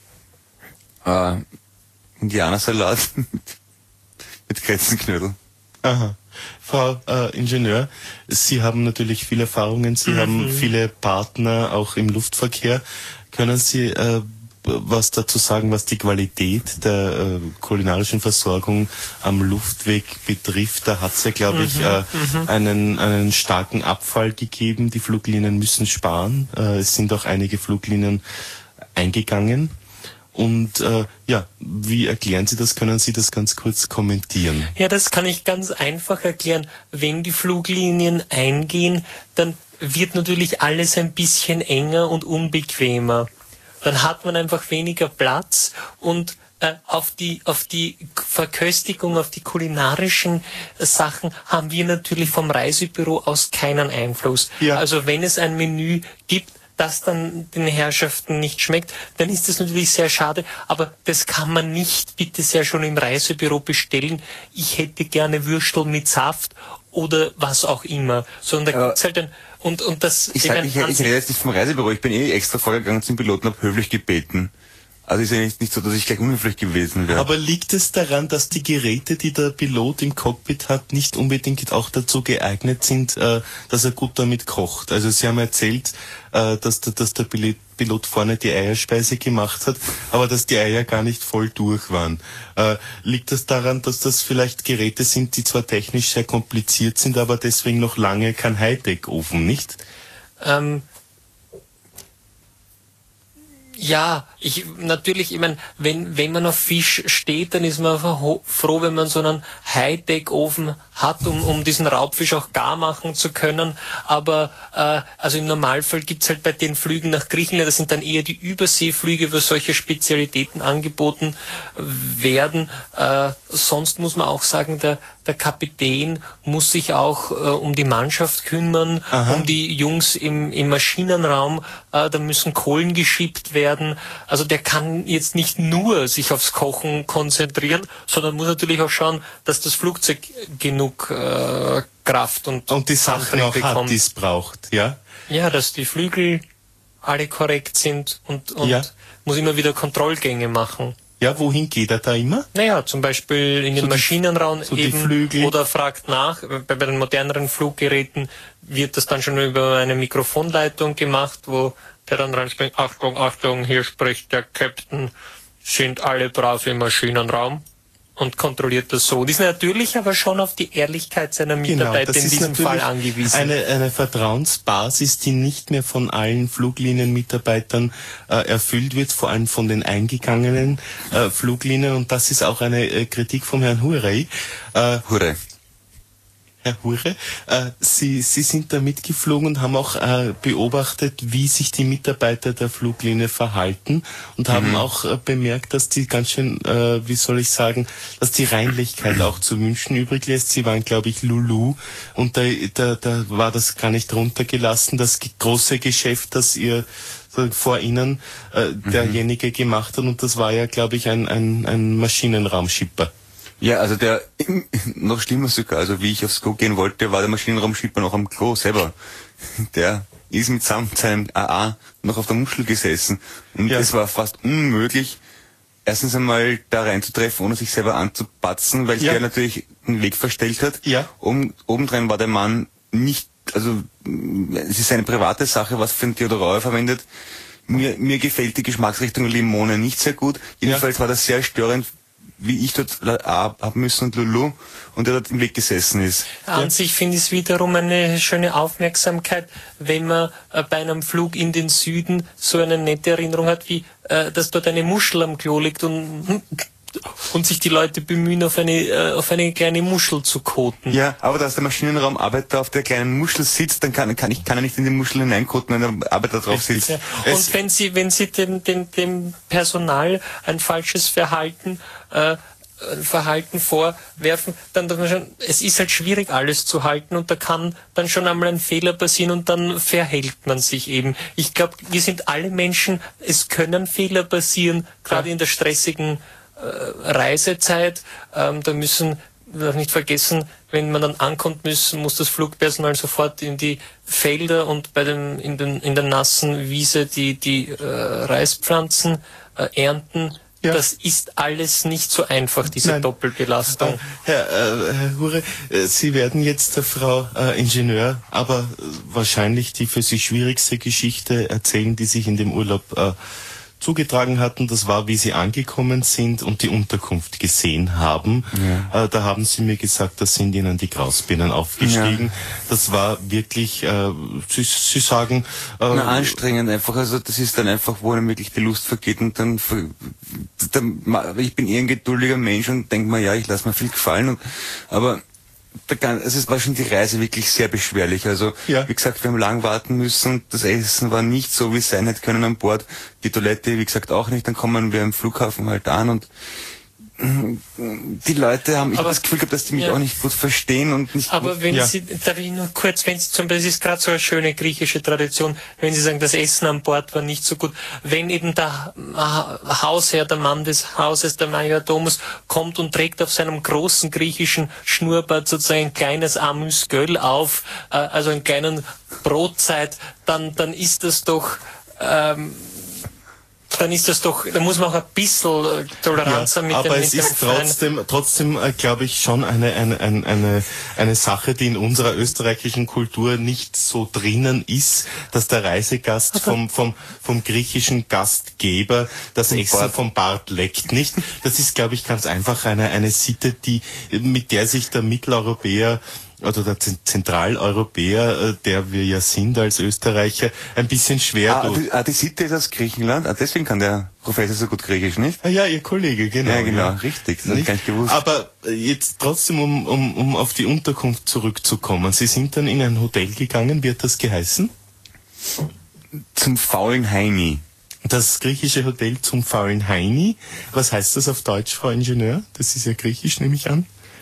Indianersalat mit Kretzenknödel. Aha. Frau Ingenieur, Sie haben natürlich viele Erfahrungen, Sie haben viele Partner auch im Luftverkehr. Können Sie was dazu sagen, was die Qualität der kulinarischen Versorgung am Luftweg betrifft? Da hat es ja, glaube ich, einen starken Abfall gegeben. Die Fluglinien müssen sparen. Es sind auch einige Fluglinien eingegangen. Und wie erklären Sie das? Können Sie das ganz kurz kommentieren? Ja, das kann ich ganz einfach erklären. Wenn die Fluglinien eingehen, dann wird natürlich alles ein bisschen enger und unbequemer. Dann hat man einfach weniger Platz und auf die Verköstigung, auf die kulinarischen Sachen haben wir natürlich vom Reisebüro aus keinen Einfluss. Ja. Also wenn es ein Menü gibt, das dann den Herrschaften nicht schmeckt, dann ist das natürlich sehr schade, aber das kann man nicht bitte sehr schon im Reisebüro bestellen. Ich hätte gerne Würstel mit Saft oder was auch immer. Sondern da gibt's halt dann und das. Ich rede jetzt nicht vom Reisebüro, ich bin extra vorgegangen zum Piloten, habe höflich gebeten. Also ist ja nicht so, dass ich gleich unhöflich gewesen wäre. Aber liegt es daran, dass die Geräte, die der Pilot im Cockpit hat, nicht unbedingt auch dazu geeignet sind, dass er gut damit kocht? Also Sie haben erzählt, dass der Pilot vorne die Eierspeise gemacht hat, aber dass die Eier gar nicht voll durch waren. Liegt das daran, dass das vielleicht Geräte sind, die zwar technisch sehr kompliziert sind, aber deswegen noch lange kein Hightech-Ofen, nicht? Ja, ich meine, wenn man auf Fisch steht, dann ist man einfach froh, wenn man so einen Hightech-Ofen hat, um diesen Raubfisch auch gar machen zu können. Aber also im Normalfall gibt's halt bei den Flügen nach Griechenland, das sind dann eher die Überseeflüge, wo solche Spezialitäten angeboten werden. Sonst muss man auch sagen, der Kapitän muss sich auch um die Mannschaft kümmern, um die Jungs im Maschinenraum. Da müssen Kohlen geschippt werden. Also der kann jetzt nicht nur sich aufs Kochen konzentrieren, sondern muss natürlich auch schauen, dass das Flugzeug genug Kraft und die Sachen auch bekommt. hat, die es braucht, ja? Ja, dass die Flügel alle korrekt sind und muss immer wieder Kontrollgänge machen. Ja, wohin geht er da immer? Naja, zum Beispiel in den Maschinenraum so eben die Flügel. Oder fragt nach. Bei den moderneren Fluggeräten wird das dann schon über eine Mikrofonleitung gemacht, wo der dann reinspringt, Achtung, Achtung, hier spricht der Captain, sind alle brav im Maschinenraum und kontrolliert das so. Die ist natürlich aber schon auf die Ehrlichkeit seiner Mitarbeiter in diesem Fall angewiesen. Eine Vertrauensbasis, die nicht mehr von allen Fluglinienmitarbeitern erfüllt wird, vor allem von den eingegangenen Fluglinien. Und das ist auch eine Kritik vom Herrn Hurey. Herr Hure, Sie sind da mitgeflogen und haben auch beobachtet, wie sich die Mitarbeiter der Fluglinie verhalten und haben auch bemerkt, dass die ganz schön, wie soll ich sagen, dass die Reinlichkeit auch zu wünschen übrig lässt. Sie waren, glaube ich, Lulu und da war das gar nicht runtergelassen, das große Geschäft, das ihr vor Ihnen derjenige gemacht hat, und das war ja, glaube ich, ein Maschinenraumschipper. Ja, also der, noch schlimmer sogar, also wie ich aufs Klo gehen wollte, war der Maschinenraumschipper noch am Klo selber. Der ist mitsamt seinem AA noch auf der Muschel gesessen. Und es war fast unmöglich, erstens einmal da reinzutreffen, ohne sich selber anzupatzen, weil der natürlich einen Weg verstellt hat. Ja. Obendrein war der Mann nicht, also es ist eine private Sache, was für ein Deodorant verwendet. Mir gefällt die Geschmacksrichtung Limone nicht sehr gut. Jedenfalls war das sehr störend, wie ich dort haben müssen und Lulu und der dort im Weg gesessen ist. An sich finde ich es wiederum eine schöne Aufmerksamkeit, wenn man bei einem Flug in den Süden so eine nette Erinnerung hat, wie dass dort eine Muschel am Klo liegt und sich die Leute bemühen, auf eine kleine Muschel zu koten. Ja, aber dass der Maschinenraumarbeiter auf der kleinen Muschel sitzt, dann kann er nicht in die Muschel hineinkoten, wenn der Arbeiter drauf sitzt. Ja. Und wenn Sie dem Personal ein falsches Verhalten vorwerfen, dann darf man schon, es ist halt schwierig, alles zu halten, und da kann dann schon einmal ein Fehler passieren und dann verhält man sich eben. Ich glaube, wir sind alle Menschen, es können Fehler passieren, gerade in der stressigen Reisezeit. Da müssen wir nicht vergessen, wenn man dann ankommt, muss das Flugpersonal sofort in die Felder und in der nassen Wiese die Reispflanzen ernten. Ja. Das ist alles nicht so einfach, diese Doppelbelastung. Herr Hure, Sie werden jetzt der Frau Ingenieur aber wahrscheinlich die für Sie schwierigste Geschichte erzählen, die sich in dem Urlaub zugetragen hatten. Das war, wie Sie angekommen sind und die Unterkunft gesehen haben. Ja. Da haben Sie mir gesagt, da sind Ihnen die Grausbienen aufgestiegen. Ja. Das war wirklich, Sie sagen... anstrengend einfach. Also das ist dann einfach, wo einem wirklich die Lust vergeht, und dann ich bin eher ein geduldiger Mensch und denke mir, ja, ich lasse mir viel gefallen. Aber es war schon die Reise wirklich sehr beschwerlich. Also, wie gesagt, wir haben lang warten müssen. Das Essen war nicht so, wie es sein hätte können an Bord. Die Toilette, wie gesagt, auch nicht. Dann kommen wir am Flughafen halt an und die Leute haben das Gefühl gehabt, dass die mich auch nicht gut verstehen und nicht. Aber wenn Sie, darf ich nur kurz, wenn Sie zum Beispiel, das ist gerade so eine schöne griechische Tradition, wenn Sie sagen, das Essen an Bord war nicht so gut, wenn eben der Hausherr, der Mann des Hauses, der Majordomus, kommt und trägt auf seinem großen griechischen Schnurrbart sozusagen ein kleines Amüsgöl auf, also einen kleinen Brotzeit, dann ist das doch, da muss man auch ein bisschen Toleranz haben mit dem. Aber es ist trotzdem glaube ich, schon eine Sache, die in unserer österreichischen Kultur nicht so drinnen ist, dass der Reisegast vom griechischen Gastgeber das Essen vom Bart leckt, nicht? Das ist, glaube ich, ganz einfach eine Sitte, mit der sich der Mitteleuropäer oder der Zentraleuropäer, der wir ja sind als Österreicher, ein bisschen schwer durch. Die Sitte ist aus Griechenland, deswegen kann der Professor so gut Griechisch, nicht? Ja, Ihr Kollege, genau. Ja, genau, richtig, das hab ich gar nicht gewusst. Aber jetzt trotzdem, um auf die Unterkunft zurückzukommen. Sie sind dann in ein Hotel gegangen, wie hat das geheißen? Zum faulen Heini. Das griechische Hotel zum faulen Heini. Was heißt das auf Deutsch, Frau Ingenieur? Das ist ja griechisch, nehme ich an.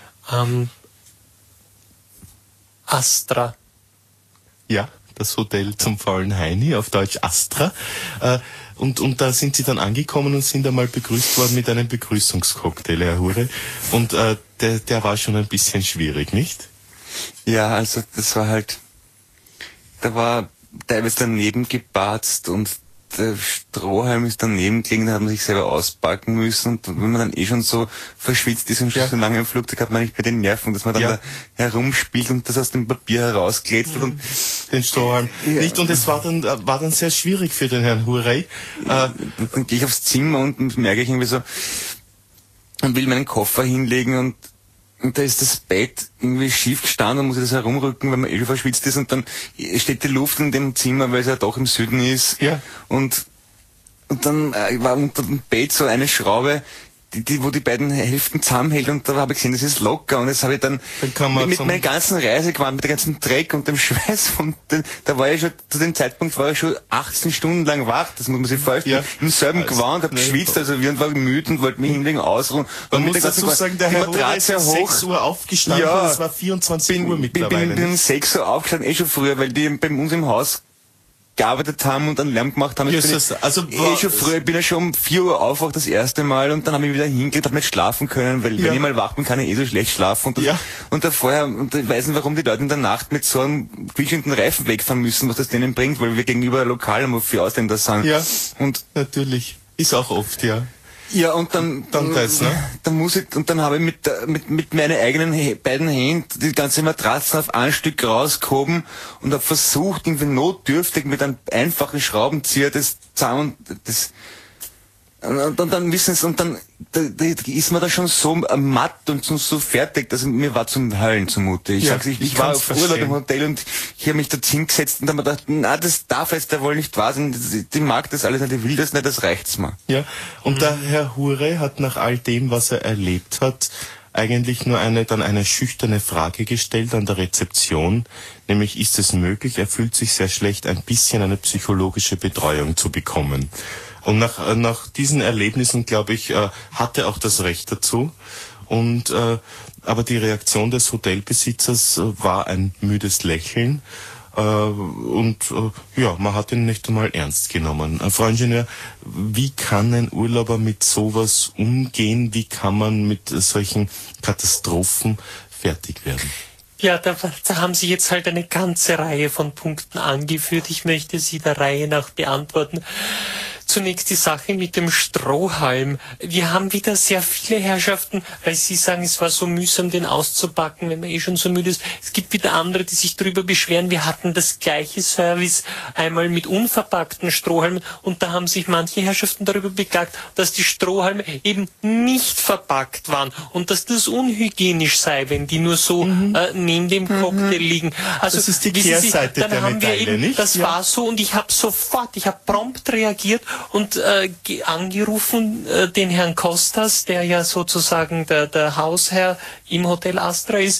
Astra. Ja, das Hotel zum faulen Heini, auf Deutsch Astra. Und da sind Sie dann angekommen und sind einmal begrüßt worden mit einem Begrüßungscocktail, Herr Hure. Und der war schon ein bisschen schwierig, nicht? Ja, also das war halt, da war teilweise daneben gebatzt und der Strohhalm ist daneben gelegen, da hat man sich selber auspacken müssen und wenn man dann schon so verschwitzt ist und schon so lange im Flugzeug, hat man nicht mehr den Nerven, dass man dann da herumspielt und das aus dem Papier herausklettert und den Strohhalm. Nicht? Und es war dann sehr schwierig für den Herrn Hurey. Dann gehe ich aufs Zimmer und merke ich irgendwie so und will meinen Koffer hinlegen und da ist das Bett irgendwie schief gestanden und muss ich das herumrücken, weil man schon verschwitzt ist und dann steht die Luft in dem Zimmer, weil es ja doch im Süden ist. Ja. Und dann war unter dem Bett so eine Schraube, wo die beiden Hälften zusammenhält und da habe ich gesehen, das ist locker und das habe ich dann mit meiner ganzen Reisegewand, mit der ganzen Dreck und dem Schweiß da war ich schon, zu dem Zeitpunkt war ich schon 18 Stunden lang wach, das muss man sich vorstellen, im selben Gewand, habe geschwitzt, also wir war müde und wollte mich hinlegen, ausruhen. Man muss dazu sagen, der Herr Hure ist 6 Uhr aufgestanden und es war 24 Uhr mittlerweile. Ich bin um 6 Uhr aufgestanden, schon früher, weil die bei uns im Haus gearbeitet haben und dann Lärm gemacht haben. Ich bin ja schon um 4 Uhr aufgewacht das erste Mal und dann habe ich wieder hingelegt, habe nicht schlafen können, weil wenn ich mal wach bin, kann ich so schlecht schlafen. Und ich weiß nicht, warum die Leute in der Nacht mit so einem quietschenden Reifen wegfahren müssen, was das denen bringt, weil wir gegenüber lokal haben, für Ausländer sind. Ja, und natürlich. Ist auch oft, ja. Ja, und dann muss ich, und dann habe ich mit meinen eigenen beiden Händen die ganze Matratze auf ein Stück rausgehoben und habe versucht, irgendwie notdürftig mit einem einfachen Schraubenzieher das zusammen, und dann wissen Sie, und dann ist man da schon so matt und so fertig, dass mir war zum Heulen zumute. Ich war auf Urlaub im Hotel und ich habe mich dort hingesetzt und dann habe ich gedacht, das darf jetzt ja wohl nicht wahr sein, die mag das alles nicht, die will das nicht, das reicht's mal. Ja, und der Herr Hure hat nach all dem, was er erlebt hat, eigentlich nur eine schüchterne Frage gestellt an der Rezeption, nämlich ist es möglich, er fühlt sich sehr schlecht, ein bisschen eine psychologische Betreuung zu bekommen. Und nach diesen Erlebnissen, glaube ich, hat er auch das Recht dazu. Und aber die Reaktion des Hotelbesitzers war ein müdes Lächeln. Man hat ihn nicht einmal ernst genommen. Frau Ingenieur, wie kann ein Urlauber mit sowas umgehen? Wie kann man mit solchen Katastrophen fertig werden? Ja, da haben Sie jetzt halt eine ganze Reihe von Punkten angeführt. Ich möchte sie der Reihe nach beantworten. Zunächst die Sache mit dem Strohhalm. Wir haben wieder sehr viele Herrschaften, weil Sie sagen, es war so mühsam, den auszupacken, wenn man schon so müde ist. Es gibt wieder andere, die sich darüber beschweren. Wir hatten das gleiche Service einmal mit unverpackten Strohhalmen und da haben sich manche Herrschaften darüber beklagt, dass die Strohhalme eben nicht verpackt waren und dass das unhygienisch sei, wenn die nur so neben dem Cocktail liegen. Also das ist die Kehrseite der Medaille, nicht? Das war so und ich habe prompt reagiert und angerufen den Herrn Kostas, der ja sozusagen der Hausherr im Hotel Astra ist,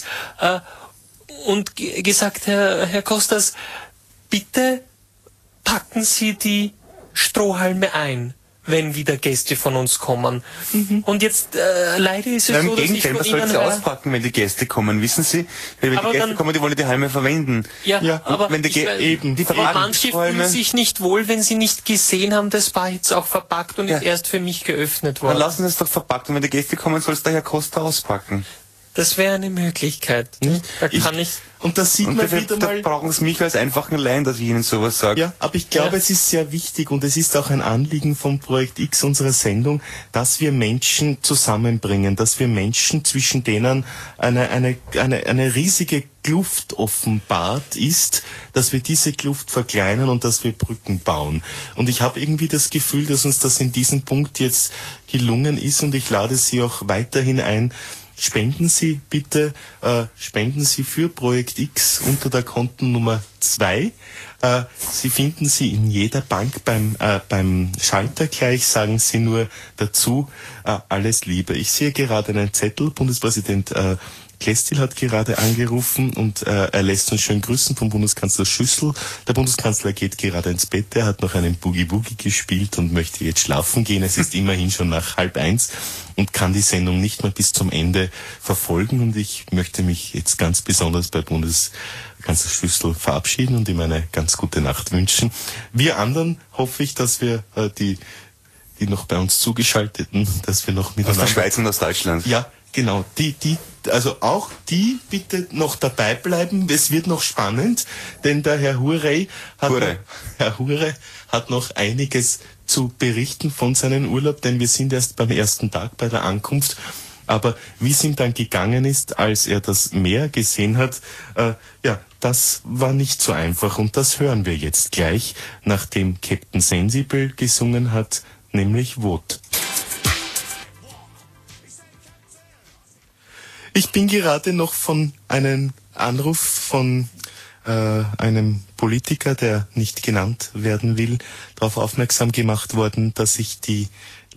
und gesagt, Herr Kostas, bitte packen Sie die Strohhalme ein, wenn wieder Gäste von uns kommen. Und jetzt leider ist es so, dass ich von Ihnen was soll sie auspacken, wenn die Gäste kommen, wissen Sie? Wenn die Gäste kommen, die wollen die Halme verwenden. Ja, aber wenn die manche fühlen sich nicht wohl, wenn sie nicht gesehen haben, das war jetzt auch verpackt und ist erst für mich geöffnet worden. Dann lassen Sie es doch verpackt und wenn die Gäste kommen, soll es der Herr Costa auspacken. Das wäre eine Möglichkeit. Da kann ich... Und das sieht man wieder mal... Da brauchen Sie mich als einfachen Laien, dass ich Ihnen sowas sage. Ja, aber ich glaube, es ist sehr wichtig und es ist auch ein Anliegen vom Projekt X unserer Sendung, dass wir Menschen zusammenbringen, dass wir Menschen, zwischen denen eine riesige Kluft offenbart ist, dass wir diese Kluft verkleinern und dass wir Brücken bauen. Und ich habe irgendwie das Gefühl, dass uns das in diesem Punkt jetzt gelungen ist und ich lade Sie auch weiterhin ein, spenden Sie bitte, spenden Sie für Projekt X unter der Kontennummer 2. Sie finden sie in jeder Bank beim Schalter gleich, sagen Sie nur dazu, alles Liebe. Ich sehe gerade einen Zettel, Bundespräsident Klestil hat gerade angerufen und er lässt uns schön grüßen vom Bundeskanzler Schüssel. Der Bundeskanzler geht gerade ins Bett, er hat noch einen Boogie-Woogie gespielt und möchte jetzt schlafen gehen. Es ist immerhin schon nach 12:30 und kann die Sendung nicht mehr bis zum Ende verfolgen. Und ich möchte mich jetzt ganz besonders bei Bundeskanzler Schüssel verabschieden und ihm eine ganz gute Nacht wünschen. Wir anderen hoffe ich, dass wir die noch bei uns zugeschalteten, dass wir noch miteinander... Aus der Schweiz und aus Deutschland. Ja, genau. Also auch die bitte noch dabei bleiben. Es wird noch spannend, denn der Herr Hure hat noch einiges zu berichten von seinem Urlaub, denn wir sind erst beim ersten Tag bei der Ankunft. Aber wie es ihm dann gegangen ist, als er das Meer gesehen hat, das war nicht so einfach. Und das hören wir jetzt gleich, nachdem Captain Sensible gesungen hat, nämlich Wot. Ich bin gerade noch von einem Anruf von einem Politiker, der nicht genannt werden will, darauf aufmerksam gemacht worden, dass ich die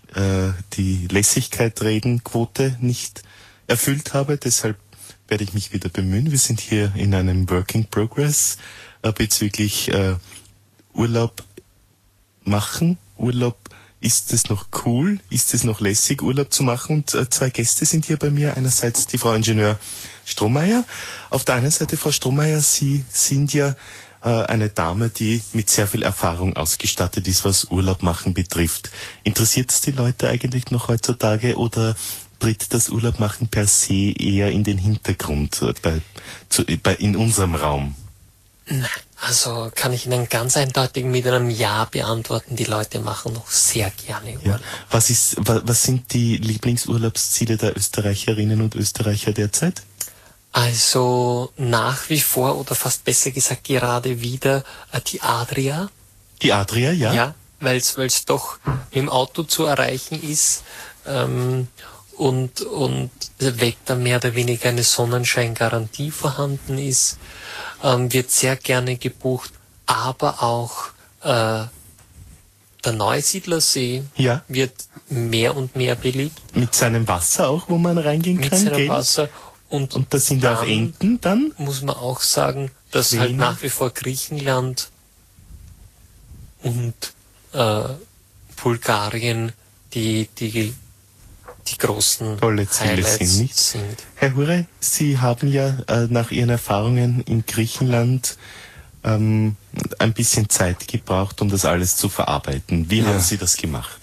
Lässigkeit-Reden-Quote nicht erfüllt habe. Deshalb werde ich mich wieder bemühen. Wir sind hier in einem Working Progress bezüglich Urlaub machen. Urlaub, ist es noch cool? Ist es noch lässig, Urlaub zu machen? Und zwei Gäste sind hier bei mir. Einerseits die Frau Ingenieur Strohmeier. Auf der einen Seite, Frau Strohmeier, Sie sind ja eine Dame, die mit sehr viel Erfahrung ausgestattet ist, was Urlaub machen betrifft. Interessiert es die Leute eigentlich noch heutzutage oder tritt das Urlaub machen per se eher in den Hintergrund in unserem Raum? Nein, also kann ich Ihnen ganz eindeutig mit einem Ja beantworten. Die Leute machen noch sehr gerne Urlaub. Ja. Was sind die Lieblingsurlaubsziele der Österreicherinnen und Österreicher derzeit? Also nach wie vor oder fast besser gesagt gerade wieder die Adria. Die Adria, ja? Ja, weil es doch im Auto zu erreichen ist und weg dann mehr oder weniger eine Sonnenscheingarantie vorhanden ist. Wird sehr gerne gebucht, aber auch der Neusiedlersee wird mehr und mehr beliebt. Mit seinem Wasser auch, wo man reingehen kann? Mit seinem Wasser. Und da sind ja auch Enten dann? Muss man auch sagen, dass halt nach wie vor Griechenland und Bulgarien die großen tolle Ziele Highlights sind. Herr Hure, Sie haben ja nach Ihren Erfahrungen in Griechenland ein bisschen Zeit gebraucht, um das alles zu verarbeiten. Wie haben Sie das gemacht?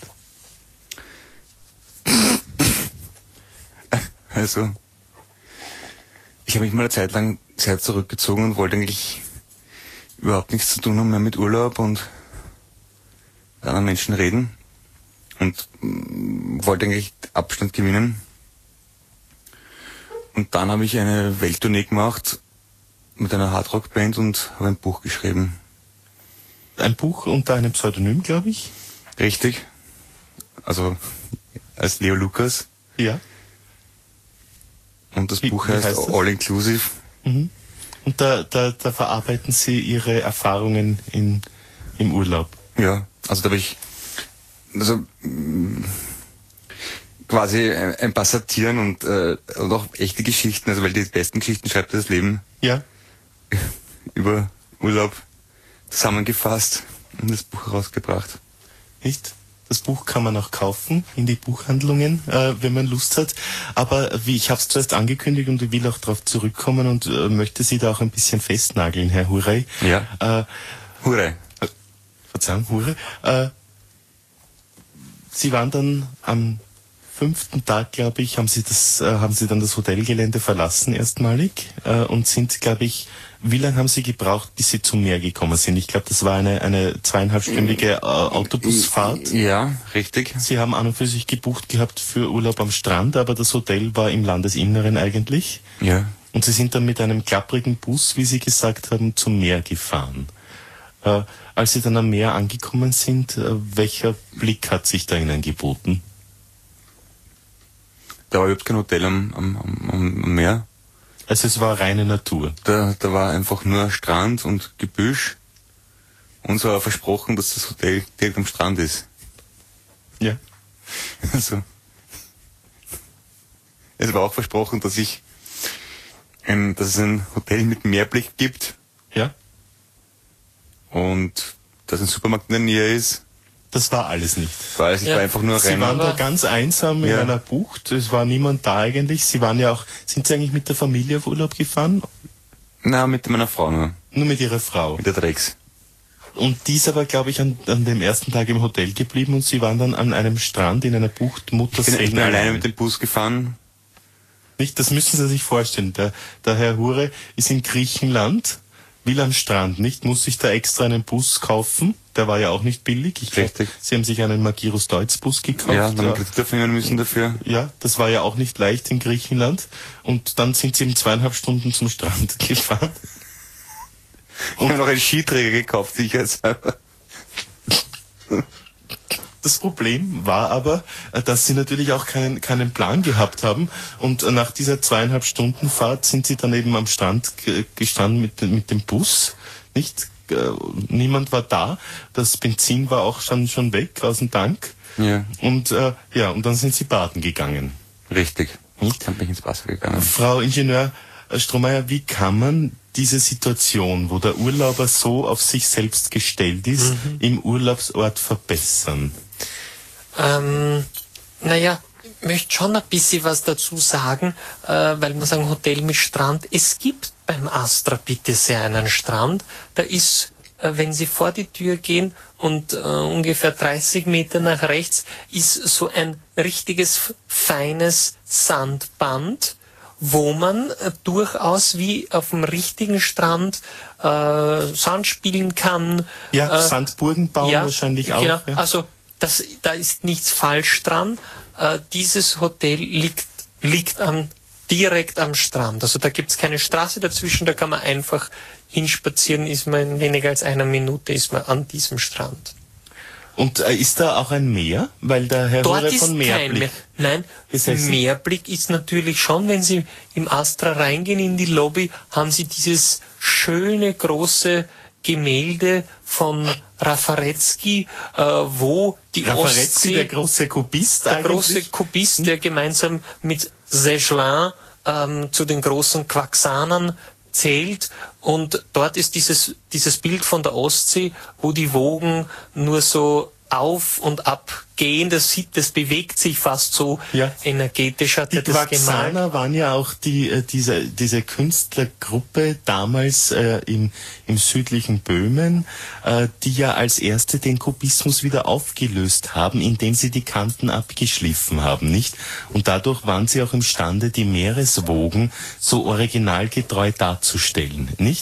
Also, ich habe mich mal eine Zeit lang sehr zurückgezogen und wollte eigentlich überhaupt nichts zu tun haben mehr mit Urlaub und mit anderen Menschen reden. Und wollte eigentlich Abstand gewinnen. Und dann habe ich eine Welttournee gemacht mit einer Hardrock-Band und habe ein Buch geschrieben. Ein Buch unter einem Pseudonym, glaube ich? Richtig. Also als Leo Lukas. Ja. Und das Buch heißt All Inclusive. Mhm. Und da verarbeiten Sie Ihre Erfahrungen im Urlaub? Ja, also da habe ich quasi ein paar Satiren und auch echte Geschichten, also weil die besten Geschichten schreibt das Leben. Ja. Über Urlaub zusammengefasst und das Buch herausgebracht. Nicht? Das Buch kann man auch kaufen in die Buchhandlungen, wenn man Lust hat. Aber ich habe es zuerst angekündigt und ich will auch darauf zurückkommen und möchte Sie da auch ein bisschen festnageln, Herr Hure. Ja. Hure. Verzeihung, Hure. Sie waren dann am 5. Tag, glaube ich, haben Sie dann das Hotelgelände verlassen erstmalig und sind, glaube ich, wie lange haben Sie gebraucht, bis Sie zum Meer gekommen sind? Ich glaube, das war eine 2,5-stündige Autobusfahrt. Ja, richtig. Sie haben an und für sich gebucht gehabt für Urlaub am Strand, aber das Hotel war im Landesinneren eigentlich. Ja. Und Sie sind dann mit einem klapprigen Bus, wie Sie gesagt haben, zum Meer gefahren. Als Sie dann am Meer angekommen sind, welcher Blick hat sich da Ihnen geboten? Da war überhaupt kein Hotel am Meer. Also es war reine Natur. Da war einfach nur Strand und Gebüsch. Uns war versprochen, dass das Hotel direkt am Strand ist. Ja. Also, es war auch versprochen, dass es ein Hotel mit Meerblick gibt Ja. und dass ein Supermarkt in der Nähe ist. Das war alles nicht. Weil es war einfach nur Sie rein. waren da ganz einsam in Ja. einer Bucht. Es war niemand da eigentlich. Sind Sie eigentlich mit der Familie auf Urlaub gefahren? Na, mit meiner Frau nur. Nur mit Ihrer Frau. Mit der Drex. Und die ist aber, glaube ich, an dem ersten Tag im Hotel geblieben und Sie waren dann an einem Strand in einer Bucht Ich bin Mutterseen alleine mit dem Bus gefahren. Nicht, das müssen Sie sich vorstellen. Der Herr Hure ist in Griechenland, will am Strand nicht, muss sich da extra einen Bus kaufen. Der war ja auch nicht billig. Ich glaub, Richtig. Sie haben sich einen Magirus Deutz Bus gekauft. Ja, dann haben wir Kredit aufnehmen müssen dafür. Ja, das war ja auch nicht leicht in Griechenland. Und dann sind Sie eben 2,5 Stunden zum Strand gefahren. Und noch einen Skiträger gekauft, sicherheitshalber. Das Problem war aber, dass Sie natürlich auch keinen Plan gehabt haben. Und nach dieser 2,5 Stunden Fahrt sind Sie dann eben am Strand gestanden mit dem Bus. Nicht? Niemand war da. Das Benzin war auch schon weg aus dem Tank. Ja. Und und dann sind Sie baden gegangen. Richtig. Dann bin ich ins Wasser gegangen. Frau Ingenieur Strohmeier, wie kann man diese Situation, wo der Urlauber so auf sich selbst gestellt ist, im Urlaubsort verbessern? Naja, ich möchte schon ein bisschen was dazu sagen, weil wir sagen Hotel mit Strand. Es gibt beim Astra bitte sehr einen Strand. Da ist, wenn Sie vor die Tür gehen und ungefähr 30 Meter nach rechts, ist so ein richtiges, feines Sandband, wo man durchaus wie auf dem richtigen Strand Sand spielen kann. Ja, Sandburgen bauen wahrscheinlich auch. Genau. Ja. Also da ist nichts falsch dran. Dieses Hotel liegt direkt am Strand. Also da gibt's keine Straße dazwischen, da kann man einfach hinspazieren, ist man in weniger als einer Minute ist man an diesem Strand. Und ist da auch ein Meer? Weil der Herr Dort Hure ist von kein Meerblick Meer. Nein, gesessen. Meerblick ist natürlich schon, wenn Sie im Astra reingehen in die Lobby, haben Sie dieses schöne große Gemälde von Raffaretzky, wo die Raffaretzky, Ostsee, der große Kubist der eigentlich? große Kubist, der gemeinsam mit Segelin zu den großen Quaxanern zählt, und dort ist dieses Bild von der Ostsee, wo die Wogen nur so auf und ab gehen, das bewegt sich fast so energetisch, hat Die er das gemalt. Quaxaner waren ja auch diese Künstlergruppe damals im südlichen Böhmen, die ja als erste den Kubismus wieder aufgelöst haben, indem sie die Kanten abgeschliffen haben, nicht? Und dadurch waren sie auch imstande, die Meereswogen so originalgetreu darzustellen, nicht?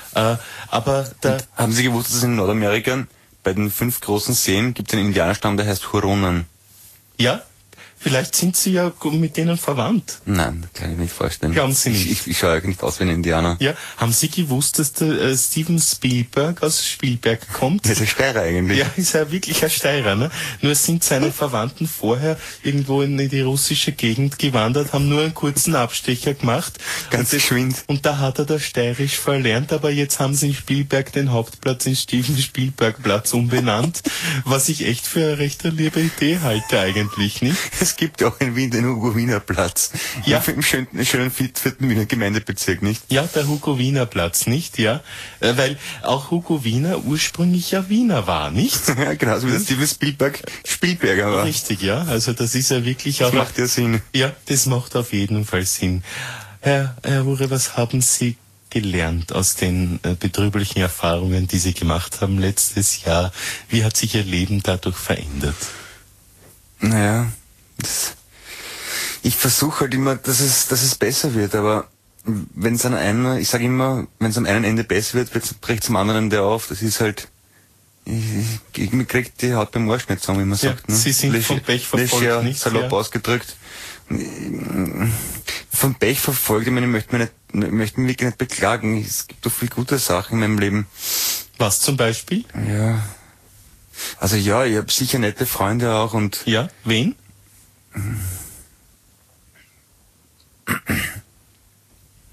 Aber haben Sie gewusst, dass in Nordamerika bei den 5 großen Seen gibt es einen Indianerstamm, der heißt Huronen? Ja, vielleicht sind Sie ja mit denen verwandt. Nein, das kann ich mir nicht vorstellen. Glauben Sie nicht? Ich schaue ja nicht aus wie ein Indianer. Ja, haben Sie gewusst, dass der Steven Spielberg aus Spielberg kommt? Der ist ein Steirer eigentlich. Ja, ist ja wirklich ein Steirer, ne? Nur sind seine Verwandten vorher irgendwo in die russische Gegend gewandert, haben nur einen kurzen Abstecher gemacht. Ganz geschwind. Und da hat er das Steirisch verlernt, aber jetzt haben sie in Spielberg den Hauptplatz in Steven Spielberg-Platz umbenannt, was ich echt für eine recht liebe Idee halte eigentlich, nicht? Es gibt ja auch in Wien den Hugo-Wiener-Platz. Ja. Im schönen 4. Wiener Gemeindebezirk, nicht? Ja, der Hugo-Wiener-Platz, nicht? Ja, weil auch Hugo Wiener ursprünglich ja Wiener war, nicht? Ja, genau, so wie der Steven Spielberg Spielberger war. Richtig, ja. Also das ist ja wirklich auch... Das macht ja Sinn. Ja, das macht auf jeden Fall Sinn. Herr Hure, was haben Sie gelernt aus den betrüblichen Erfahrungen, die Sie gemacht haben letztes Jahr? Wie hat sich Ihr Leben dadurch verändert? Naja, ich versuche halt immer, dass es besser wird, aber wenn es ich sage immer, wenn es am einen Ende besser wird, bricht es am anderen der auf. Das ist halt, mir kriegt die Haut beim Arsch nicht zusammen, wie man sagt. Ne? Sie sind vom Pech verfolgt, nicht? Salopp ausgedrückt. Vom Pech verfolgt, ich meine, ich möchte mich wirklich nicht beklagen. Es gibt doch viele gute Sachen in meinem Leben. Was zum Beispiel? Ja. Also ja, ich habe sicher nette Freunde auch und... Ja, wen?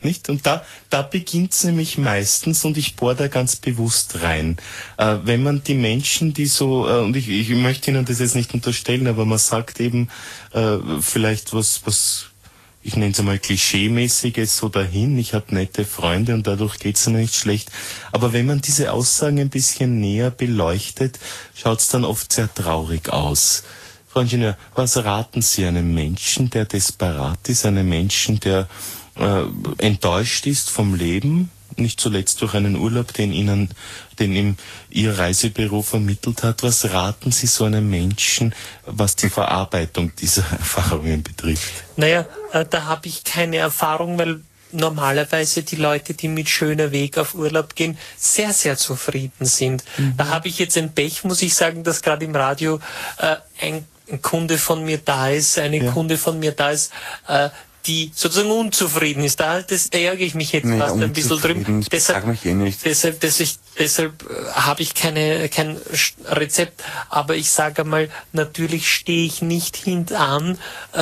Nicht? Und da beginnt's nämlich meistens, und ich bohre da ganz bewusst rein. Wenn man die Menschen, die so, und ich möchte Ihnen das jetzt nicht unterstellen, aber man sagt eben vielleicht was ich nenne es einmal Klischee-mäßiges so dahin, ich habe nette Freunde und dadurch geht's mir nicht schlecht. Aber wenn man diese Aussagen ein bisschen näher beleuchtet, schaut's dann oft sehr traurig aus. Frau Ingenieur, was raten Sie einem Menschen, der desperat ist, einem Menschen, der enttäuscht ist vom Leben, nicht zuletzt durch einen Urlaub, den ihm Ihr Reisebüro vermittelt hat? Was raten Sie so einem Menschen, was die Verarbeitung dieser Erfahrungen betrifft? Naja, da habe ich keine Erfahrung, weil normalerweise die Leute, die mit schöner Weg auf Urlaub gehen, sehr, sehr zufrieden sind. Da habe ich jetzt ein Pech, muss ich sagen, dass gerade im Radio ein Kunde von mir da ist, Kunde von mir da ist, die sozusagen unzufrieden ist. Da ärgere ich mich jetzt fast ein bisschen drüben. Deshalb mich eh nicht. Deshalb habe ich kein Rezept. Aber ich sage mal, natürlich stehe ich nicht hintan,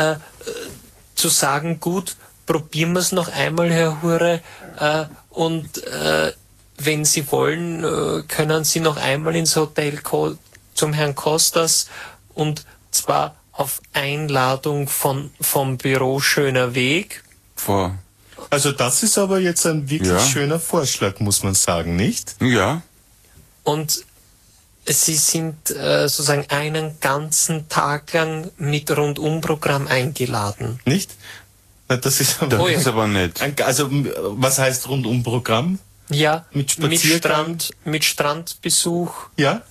zu sagen, gut, probieren wir es noch einmal, Herr Hure, und wenn Sie wollen, können Sie noch einmal ins Hotel zum Herrn Kostas, und zwar auf Einladung vom Büro Schöner Weg. Also das ist aber jetzt ein wirklich schöner Vorschlag, muss man sagen, nicht? Ja. Und Sie sind sozusagen einen ganzen Tag lang mit Rundumprogramm eingeladen. Nicht? Na, das ist aber nett. Also was heißt Rundumprogramm? Ja, mit Spaziergang? mit Strandbesuch. Ja.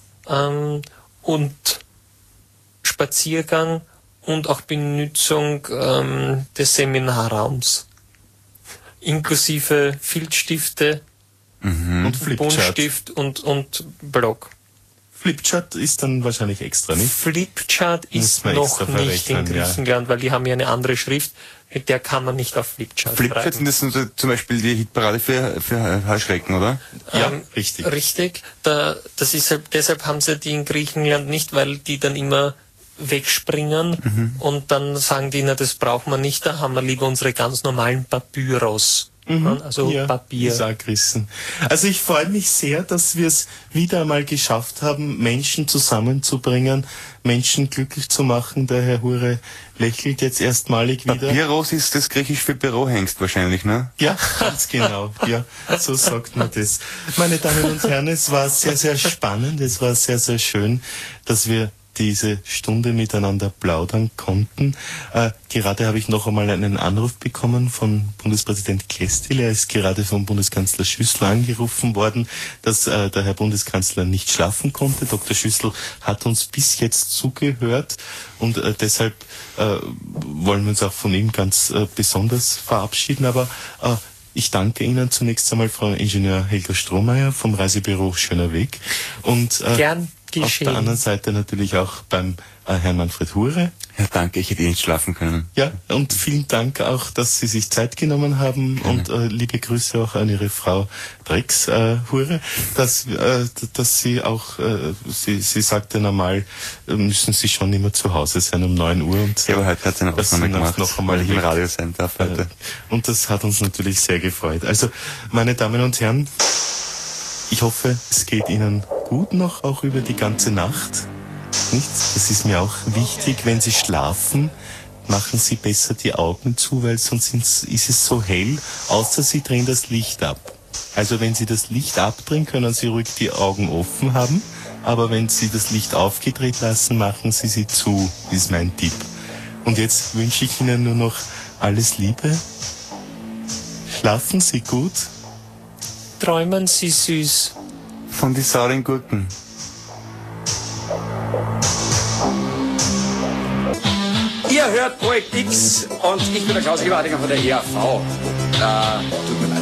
Und Spaziergang und auch Benutzung des Seminarraums. Inklusive Filzstifte, und Flipchart. Buntstift und Block. Flipchart ist dann wahrscheinlich extra, nicht? Flipchart ist noch nicht in Griechenland, weil die haben ja eine andere Schrift, mit der kann man nicht auf Flipchart Flipchart sind das zum Beispiel die Hitparade für Heuschrecken, oder? Ja, richtig. Richtig. Deshalb haben sie die in Griechenland nicht, weil die dann immer wegspringen und dann sagen die, na, das braucht man nicht, da haben wir lieber unsere ganz normalen Papyros. Also ja, Papier. Also ich freue mich sehr, dass wir es wieder einmal geschafft haben, Menschen zusammenzubringen, Menschen glücklich zu machen. Der Herr Hure lächelt jetzt erstmalig wieder. Papyros ist das Griechisch für Bürohengst wahrscheinlich, ne? Ja, ganz genau. Ja, so sagt man das. Meine Damen und Herren, es war sehr, sehr spannend, es war sehr, sehr schön, dass wir diese Stunde miteinander plaudern konnten. Gerade habe ich noch einmal einen Anruf bekommen von Bundespräsident Kestil. Er ist gerade vom Bundeskanzler Schüssel angerufen worden, dass der Herr Bundeskanzler nicht schlafen konnte. Dr. Schüssel hat uns bis jetzt zugehört und deshalb wollen wir uns auch von ihm ganz besonders verabschieden. Aber ich danke Ihnen zunächst einmal, Frau Ingenieur Helga Strohmeier vom Reisebüro Schöner Weg. Und gern geschehen. Auf der anderen Seite natürlich auch beim Herrn Manfred Hure. Ja, danke, ich hätte nicht schlafen können. Ja, und vielen Dank auch, dass Sie sich Zeit genommen haben und liebe Grüße auch an Ihre Frau Drex Hure, dass Sie auch, sie sagte normal, müssen Sie schon immer zu Hause sein um 9 Uhr. Und, ja, aber heute hat sie eine Ausnahme gemacht, noch einmal weil ich im Radio sein darf heute. Und das hat uns natürlich sehr gefreut. Also, meine Damen und Herren, ich hoffe, es geht Ihnen gut noch, auch über die ganze Nacht. Nicht? Das ist mir auch wichtig, wenn Sie schlafen, machen Sie besser die Augen zu, weil sonst ist es so hell, außer Sie drehen das Licht ab. Also wenn Sie das Licht abdrehen, können Sie ruhig die Augen offen haben, aber wenn Sie das Licht aufgedreht lassen, machen Sie sie zu, ist mein Tipp. Und jetzt wünsche ich Ihnen nur noch alles Liebe. Schlafen Sie gut. Träumen Sie süß. Von die sauren Gurken. Ihr hört Projekt X und ich bin der Klaus Eberhardinger von der ERV. Tut mir leid.